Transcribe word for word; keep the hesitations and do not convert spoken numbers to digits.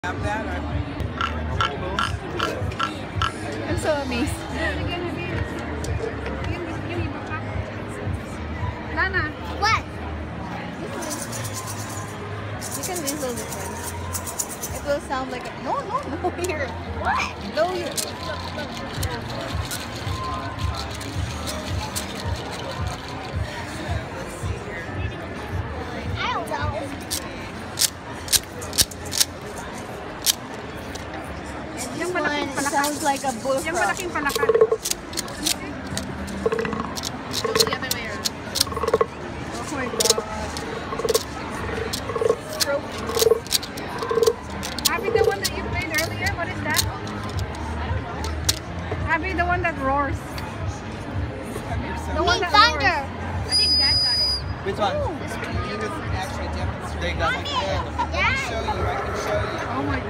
Have that? I'm so amazed. Lana. What? You can whistle this one. It will sound like a... No, no, no, here. What? No, here. I don't know. This Yung malaking one palakad. sounds like a Yung bullfrog. malaking palakad. The other way around. Oh my God. Abby, the one that you played earlier, what is that? Abby, the one that roars. The Me one that thunder. roars. I think Dad got it. Which one? He was actually demonstrating. There you go. Mommy, I can Dad. show you. I can show you. Oh my